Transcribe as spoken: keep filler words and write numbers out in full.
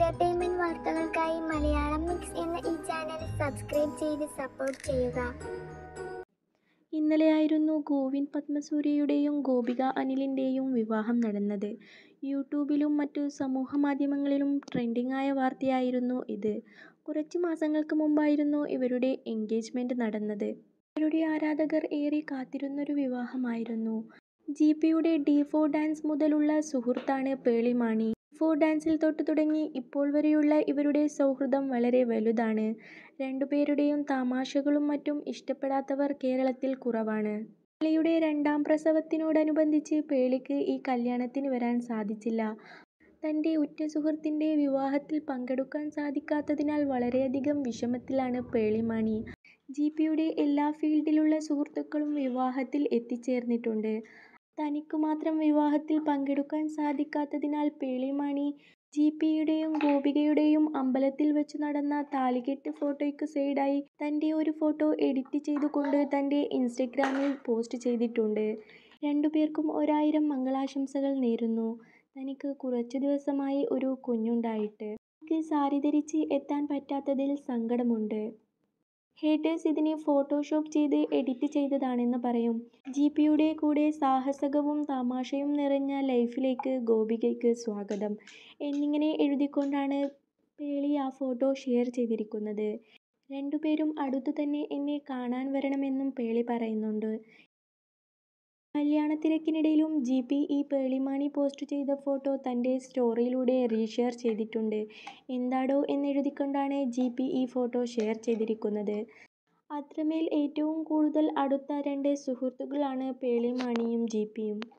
Entertainment വാർത്തകൾക്കായി Malayalam mix എന്ന ഈ ചാനൽ സബ്സ്ക്രൈബ് ചെയ്ത് സപ്പോർട്ട് ചെയ്യുക. ഇന്നലെയായിരുന്നു ഗോവിൻ പത്മസൂര്യയുടെയും ഗോപിക അനിലിൻ്റെയും വിവാഹം നടന്നത്. യൂട്യൂബിലും മറ്റു സമൂഹമാധ്യമങ്ങളിലും ട്രെൻഡിംഗ് ആയ വാർത്തയായിരുന്നു ഇത്. കുറച്ച് മാസങ്ങൾക്ക് മുമ്പായിരുന്നു ഇവരുടെ എൻഗേജ്മെന്റ് നടന്നത്. ഇവരുടെ ആരാധകർ ഏറെ കാത്തിരുന്നൊരു വിവാഹമായിരുന്നു. ജി പിയുടെ ഡി ഫോർ ഡാൻസ് മുതലുള്ള സുഹൃത്താണ് പേളി മാണി. ഡി ഫോർ ഡാൻസിൽ തൊട്ട് തുടങ്ങി ഇപ്പോൾ വരെയുള്ള ഇവരുടെ സൗഹൃദം വളരെ വലുതാണ്. രണ്ടുപേരുടെയും തമാശകളും മറ്റും ഇഷ്ടപ്പെടാത്തവർ കേരളത്തിൽ കുറവാണ്. പേളിയുടെ രണ്ടാം പ്രസവത്തിനോടനുബന്ധിച്ച് പേളിക്ക് ഈ കല്യാണത്തിന് വരാൻ സാധിച്ചില്ല. തൻ്റെ ഉറ്റ സുഹൃത്തിൻ്റെ വിവാഹത്തിൽ പങ്കെടുക്കാൻ സാധിക്കാത്തതിനാൽ വളരെയധികം വിഷമത്തിലാണ് പേളി മാണി. ജി പിയുടെ എല്ലാ ഫീൽഡിലുള്ള സുഹൃത്തുക്കളും വിവാഹത്തിൽ എത്തിച്ചേർന്നിട്ടുണ്ട്. തനിക്കു മാത്രം വിവാഹത്തിൽ പങ്കെടുക്കാൻ സാധിക്കാത്തതിനാൽ പേളി മാണി ജി പിയുടെയും ഗോപികയുടെയും അമ്പലത്തിൽ വെച്ചു നടന്ന താലികെട്ട് ഫോട്ടോയ്ക്ക് സൈഡായി തൻ്റെ ഒരു ഫോട്ടോ എഡിറ്റ് ചെയ്തുകൊണ്ട് തൻ്റെ ഇൻസ്റ്റഗ്രാമിൽ പോസ്റ്റ് ചെയ്തിട്ടുണ്ട്. രണ്ടുപേർക്കും ഒരായിരം മംഗളാശംസകൾ നേരുന്നു. തനിക്ക് കുറച്ചു ദിവസമായി ഒരു കുഞ്ഞുണ്ടായിട്ട്. എനിക്ക് സാരി ധരിച്ച് എത്താൻ പറ്റാത്തതിൽ സങ്കടമുണ്ട്. ഹേറ്റേഴ്സ് ഇതിനെ ഫോട്ടോഷോപ്പ് ചെയ്ത് എഡിറ്റ് ചെയ്തതാണെന്ന് പറയും. ജി പിയുടെ കൂടെ സാഹസവും തമാശയും നിറഞ്ഞ ലൈഫിലേക്ക് ഗോപികയ്ക്ക് സ്വാഗതം എന്നിങ്ങനെ എഴുതിക്കൊണ്ടാണ് പേളി ആ ഫോട്ടോ ഷെയർ ചെയ്തിരിക്കുന്നത്. രണ്ടുപേരും അടുത്തു തന്നെ എന്നെ കാണാൻ വരണമെന്നും പേളി പറയുന്നുണ്ട്. കല്യാണത്തിരക്കിനിടയിലും ജി പി ഈ പേളി മാണി പോസ്റ്റ് ചെയ്ത ഫോട്ടോ തൻ്റെ സ്റ്റോറിയിലൂടെ റീഷെയർ ചെയ്തിട്ടുണ്ട്. എന്താടോ എന്നെഴുതിക്കൊണ്ടാണ് ജി പി ഈ ഫോട്ടോ ഷെയർ ചെയ്തിരിക്കുന്നത്. അത്രമേൽ ഏറ്റവും കൂടുതൽ അടുത്ത രണ്ട് സുഹൃത്തുക്കളാണ് പേളി മാണിയും ജി പിയും.